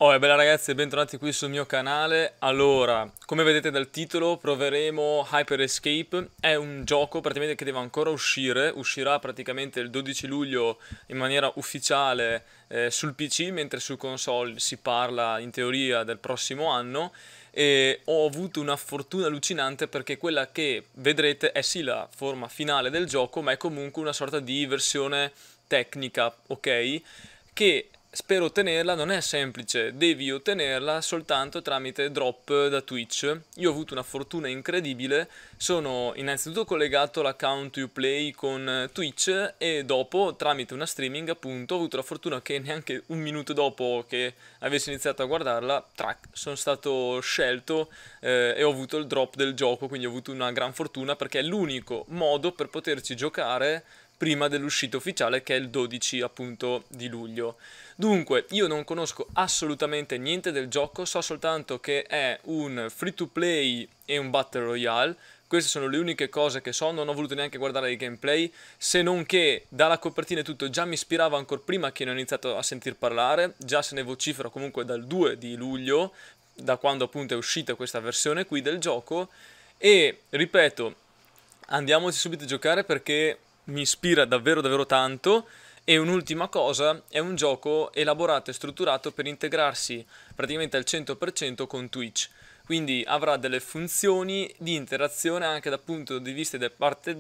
Oh, e bella ragazzi, e bentornati qui sul mio canale. Allora, come vedete dal titolo, proveremo Hyper Escape. È un gioco praticamente che deve ancora uscire, uscirà praticamente il 12 luglio in maniera ufficiale sul PC, mentre su console si parla in teoria del prossimo anno. E ho avuto una fortuna allucinante perché quella che vedrete è sì la forma finale del gioco, ma è comunque una sorta di versione tecnica, ok? Che spero ottenerla, non è semplice, devi ottenerla soltanto tramite drop da Twitch. Io ho avuto una fortuna incredibile, sono innanzitutto collegato all'account Uplay con Twitch e dopo tramite una streaming appunto ho avuto la fortuna che neanche un minuto dopo che avessi iniziato a guardarla, track, sono stato scelto e ho avuto il drop del gioco, quindi ho avuto una gran fortuna perché è l'unico modo per poterci giocare prima dell'uscita ufficiale che è il 12 appunto di luglio. Dunque, io non conosco assolutamente niente del gioco, so soltanto che è un free to play e un battle royale. Queste sono le uniche cose che so, non ho voluto neanche guardare il gameplay, se non che dalla copertina e tutto già mi ispirava ancora prima che ne ho iniziato a sentir parlare, già se ne vocifera comunque dal 2 di luglio, da quando appunto è uscita questa versione qui del gioco, e ripeto, andiamoci subito a giocare perché mi ispira davvero davvero tanto. E un'ultima cosa, è un gioco elaborato e strutturato per integrarsi praticamente al 100% con Twitch. Quindi avrà delle funzioni di interazione anche dal punto di vista da parte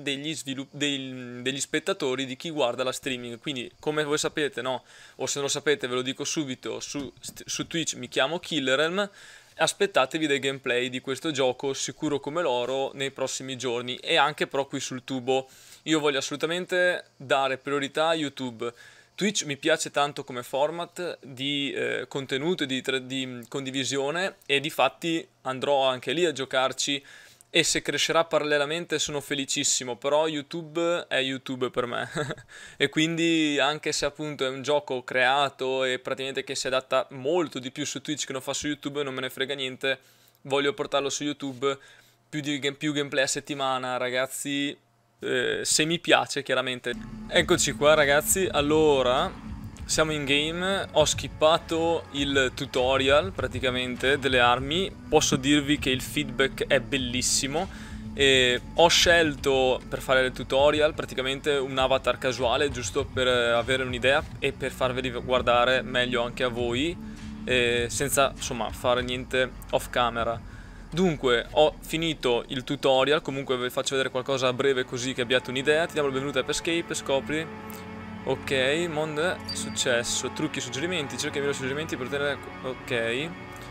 degli spettatori, di chi guarda la streaming. Quindi, come voi sapete, no? O se non lo sapete ve lo dico subito, su Twitch mi chiamo Killerelm. Aspettatevi dei gameplay di questo gioco sicuro come l'oro nei prossimi giorni e anche però qui sul tubo. Io voglio assolutamente dare priorità a YouTube. Twitch mi piace tanto come format di contenuto e di condivisione e difatti andrò anche lì a giocarci e se crescerà parallelamente sono felicissimo, però YouTube è YouTube per me e quindi anche se appunto è un gioco creato e praticamente che si adatta molto di più su Twitch che non fa su YouTube, non me ne frega niente, voglio portarlo su YouTube, più gameplay a settimana ragazzi, se mi piace chiaramente. Eccoci qua ragazzi, allora siamo in game, ho skippato il tutorial praticamente delle armi, posso dirvi che il feedback è bellissimo e ho scelto per fare il tutorial praticamente un avatar casuale giusto per avere un'idea e per farveli guardare meglio anche a voi senza insomma fare niente off camera. Dunque, ho finito il tutorial, comunque vi faccio vedere qualcosa a breve così che abbiate un'idea. Ti diamo il benvenuto a Escape, scopri. Ok, mondo successo, trucchi, suggerimenti, cerca i migliori suggerimenti per ottenere... Ok.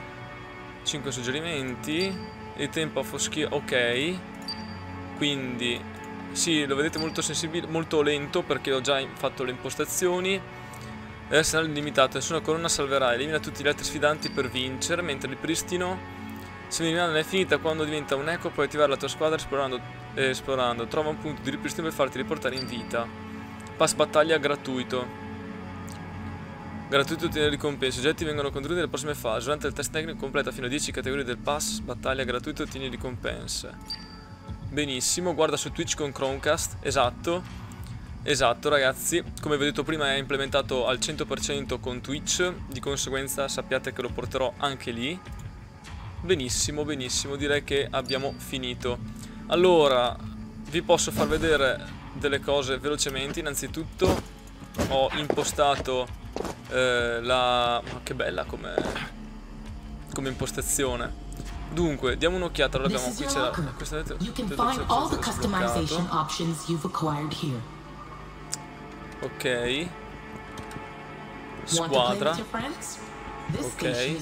5 suggerimenti, il tempo a foschia, ok. Quindi, sì, lo vedete molto sensibile, molto lento perché ho già fatto le impostazioni. Deve essere limitato, nessuna colonna salverà, elimina tutti gli altri sfidanti per vincere, mentre il pristino... Se l'eliminata non è finita, quando diventa un eco puoi attivare la tua squadra esplorando. Trova un punto di ripristino per farti riportare in vita. Pass battaglia gratuito. Gratuito ottiene ricompense. I oggetti vengono contenuti nelle prossime fasi. Durante il test tecnico completa fino a 10 categorie del pass battaglia gratuito ottieni ricompense. Benissimo, guarda su Twitch con Chromecast. Esatto. Esatto ragazzi, come vi ho detto prima è implementato al 100% con Twitch. Di conseguenza sappiate che lo porterò anche lì. Benissimo, benissimo, direi che abbiamo finito. Allora, vi posso far vedere delle cose velocemente. Innanzitutto ho impostato la... Ma che bella come impostazione. Dunque, diamo un'occhiata. Allora abbiamo qui c'è questa ok. Squadra. Ok.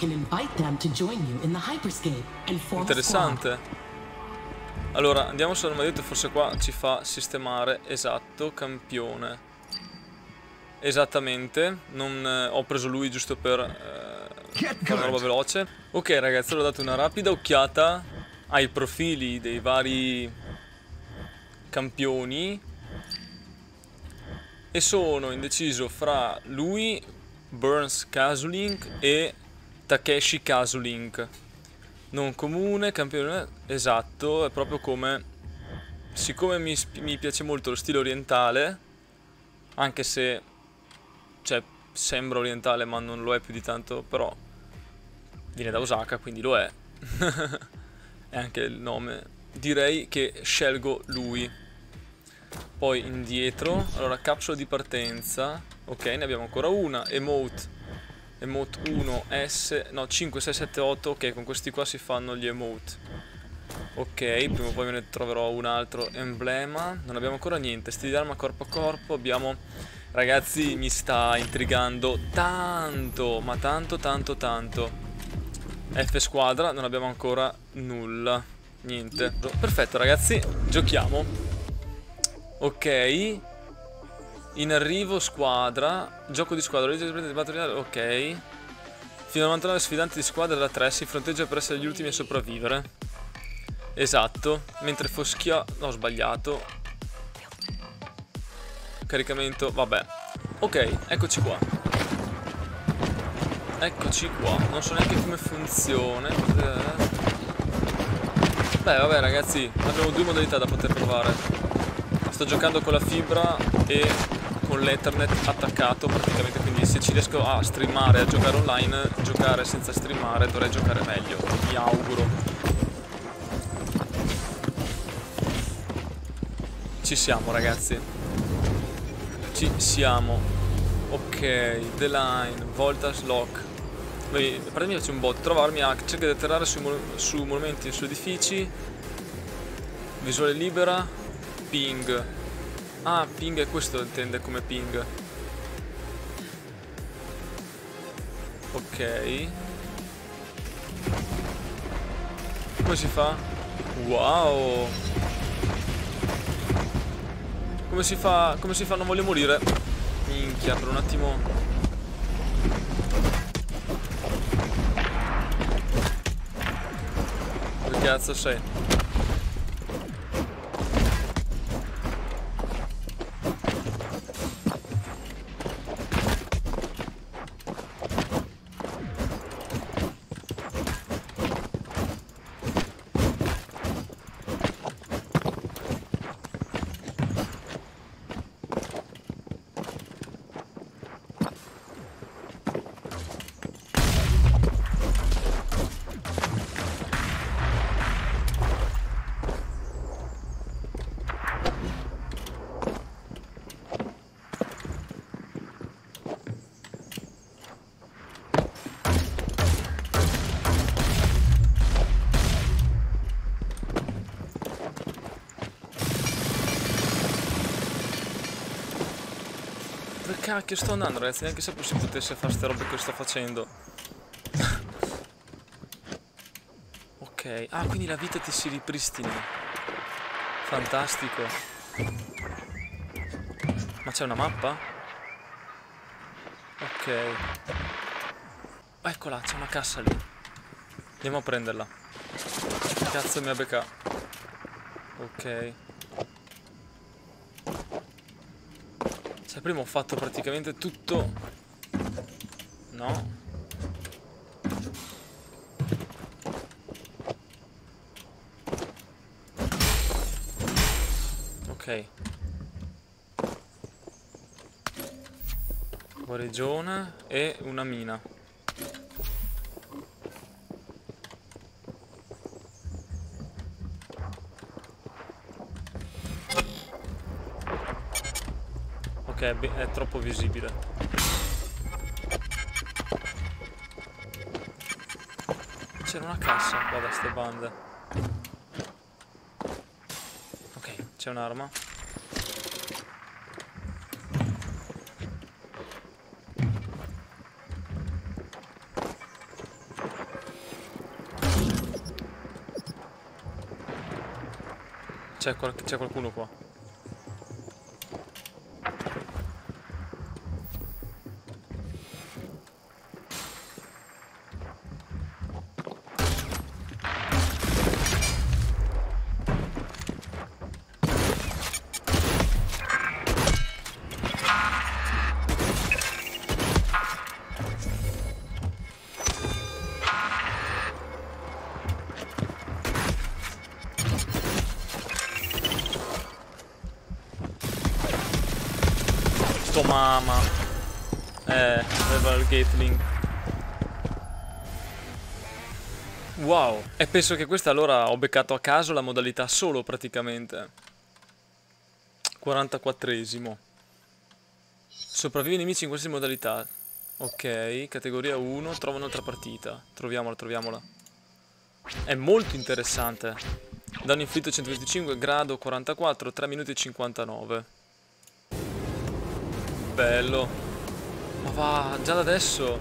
Interessante. Allora andiamo su armadetto, forse qua ci fa sistemare. Esatto, campione. Esattamente. Non ho preso lui giusto per fare una roba veloce. Ok ragazzi, allora ho dato una rapida occhiata ai profili dei vari campioni e sono indeciso fra lui, Burns Kasulink e Takeshi Kasulink. Non comune, campione, esatto, è proprio come... Siccome mi piace molto lo stile orientale, anche se... cioè, sembra orientale ma non lo è più di tanto, però viene da Osaka, quindi lo è. È anche il nome. Direi che scelgo lui. Poi indietro, allora capsula di partenza. Ok, ne abbiamo ancora una. Emote. Emote 1, S, no 5, 6, 7, 8. Ok, con questi qua si fanno gli emote. Ok, prima o poi me ne troverò un altro emblema. Non abbiamo ancora niente. Stili d'arma corpo a corpo. Abbiamo... Ragazzi, mi sta intrigando tanto, ma tanto, tanto, tanto. F squadra, non abbiamo ancora nulla. Niente. Perfetto, ragazzi, giochiamo. Ok. In arrivo squadra. Gioco di squadra. Ok. Fino a 99 sfidanti di squadra da 3 si fronteggia per essere gli ultimi a sopravvivere. Esatto. Mentre foschia... No, ho sbagliato. Caricamento, vabbè. Ok, eccoci qua. Eccoci qua. Non so neanche come funziona. Beh, vabbè ragazzi, abbiamo due modalità da poter provare. Sto giocando con la fibra e con l'Ethernet attaccato praticamente, quindi se ci riesco a streamare, a giocare online, giocare senza streamare dovrei giocare meglio, mi auguro. Ci siamo ragazzi. Ci siamo. Ok, The Line, Voltage Lock. Beh, a parte mi piace un bot. Trovarmi a cerca di atterrare su monumenti e su edifici. Visuale libera. Ping. Ah, ping è questo, intende come ping. Ok. Come si fa? Wow. Come si fa? Come si fa? Non voglio morire. Minchia, per un attimo. Che cazzo sei? Dove cacchio sto andando ragazzi? Neanche sapevo si potesse fare ste robe che sto facendo. Ok. Ah, quindi la vita ti si ripristina. Fantastico. Ma c'è una mappa? Ok. Eccola, c'è una cassa lì. Andiamo a prenderla. Cazzo mi ha beccato. Ok. Cioè prima ho fatto praticamente tutto. No. Ok. Guarigione e una mina. Ok, è troppo visibile. C'era una cassa qua da ste bande. Ok, c'è un'arma. C'è qualcuno qua. Sto mamma. aveva il Gatling. Wow. E penso che questa allora ho beccato a caso la modalità solo praticamente. 44esimo. Sopravvivi ai nemici in qualsiasi modalità. Ok, categoria 1, trova un'altra partita. Troviamola, troviamola. È molto interessante. Danno inflitto 125, grado 44, 3 minuti e 59. Bello. Ma va, già da adesso.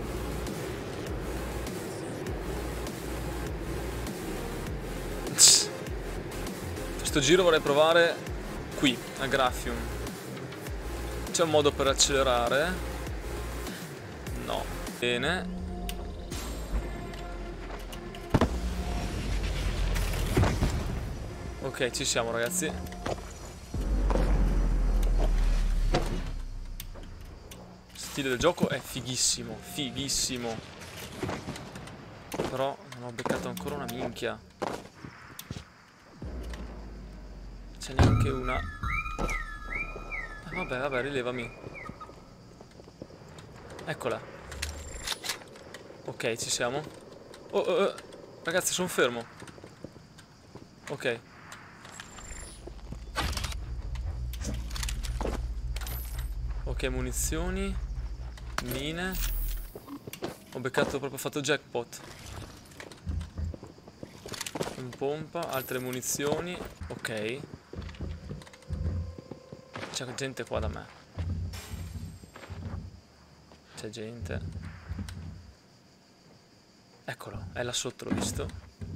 Questo giro vorrei provare qui, a Graphium. C'è un modo per accelerare? No. Bene. Ok, ci siamo ragazzi. Il stile del gioco è fighissimo, fighissimo. Però non ho beccato ancora una minchia. C'è neanche una. Vabbè, vabbè, rilevami. Eccola. Ok, ci siamo. Oh. Ragazzi, sono fermo. Ok. Ok, munizioni. Mine. Ho beccato proprio, fatto jackpot. Un pompa, altre munizioni. Ok. C'è gente qua da me. C'è gente. Eccolo, è là sotto, l'ho visto.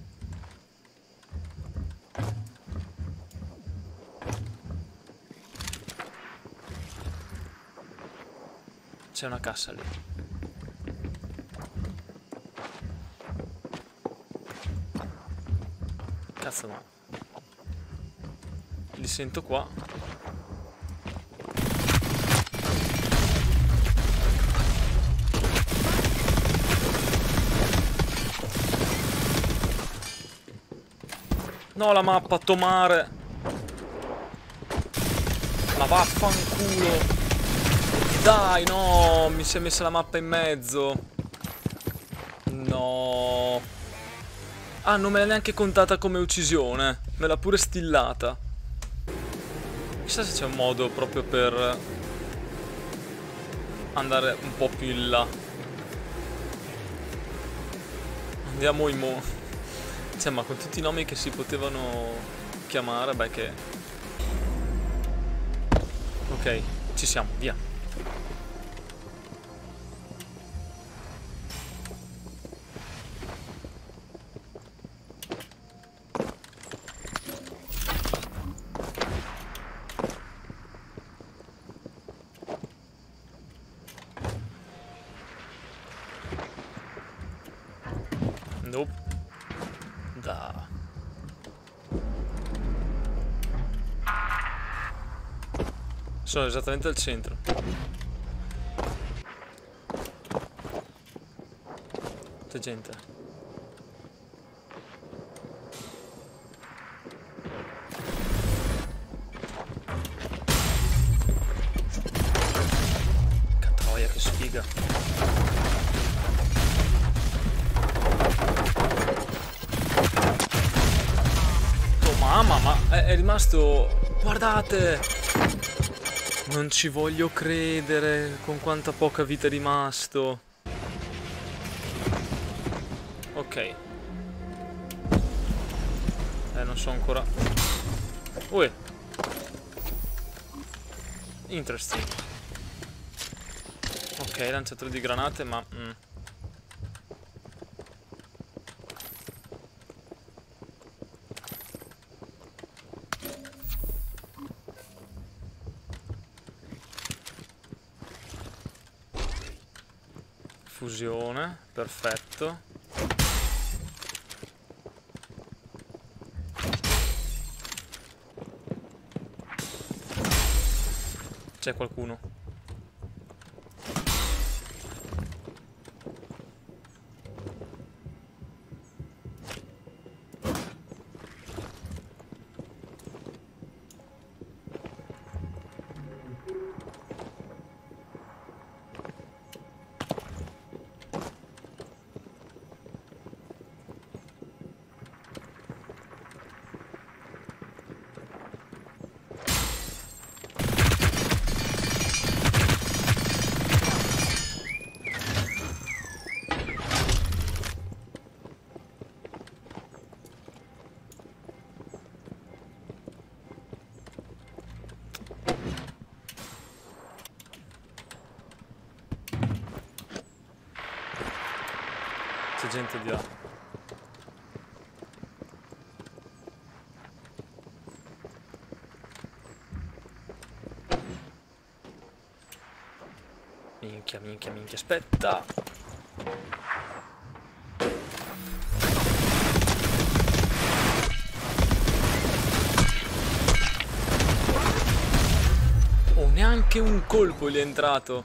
C'è una cassa lì. Cazzo no. Li sento qua. No, la mappa, Tomare. Ma vaffanculo. Dai, no, mi si è messa la mappa in mezzo. No. Ah, non me l'ha neanche contata come uccisione. Me l'ha pure stillata. Chissà se c'è un modo proprio per andare un po' più in là. Andiamo in mo. Cioè, ma con tutti i nomi che si potevano chiamare, beh che... Ok, ci siamo, via. Nope. Da. Sono esattamente al centro. C'è gente. Troia, che sfiga. Oh mamma, ma è rimasto... Guardate! Non ci voglio credere con quanta poca vita è rimasto. Ok. Non so ancora. Ui. Interesting. Ok, lanciatore di granate, ma... Fusione, perfetto. C'è qualcuno. C'è gente di là. Minchia, minchia, minchia, aspetta. Oh, neanche un colpo gli è entrato.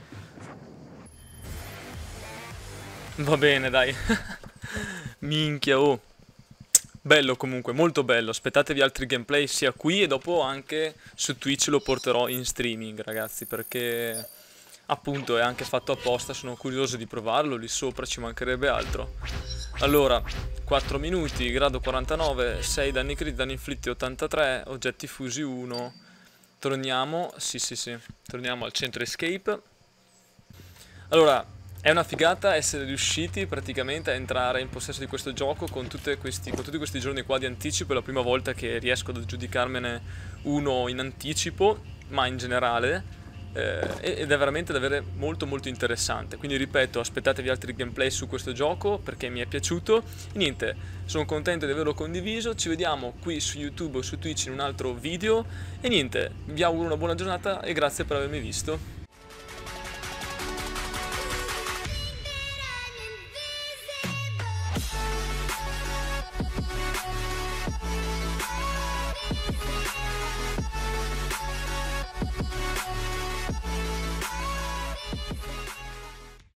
Va bene, dai. Minchia, oh. Bello comunque, molto bello. Aspettatevi altri gameplay sia qui e dopo anche su Twitch lo porterò in streaming, ragazzi, perché appunto è anche fatto apposta, sono curioso di provarlo, lì sopra ci mancherebbe altro. Allora, 4 minuti, grado 49, 6 danni crit, danni inflitti 83, oggetti fusi 1. Torniamo, sì, torniamo al centro escape. Allora, è una figata essere riusciti praticamente a entrare in possesso di questo gioco con tutti questi giorni qua di anticipo. È la prima volta che riesco ad aggiudicarmene uno in anticipo, ma in generale. Ed è veramente davvero molto molto interessante. Quindi ripeto, aspettatevi altri gameplay su questo gioco perché mi è piaciuto. E niente, sono contento di averlo condiviso. Ci vediamo qui su YouTube o su Twitch in un altro video. E niente, vi auguro una buona giornata e grazie per avermi visto.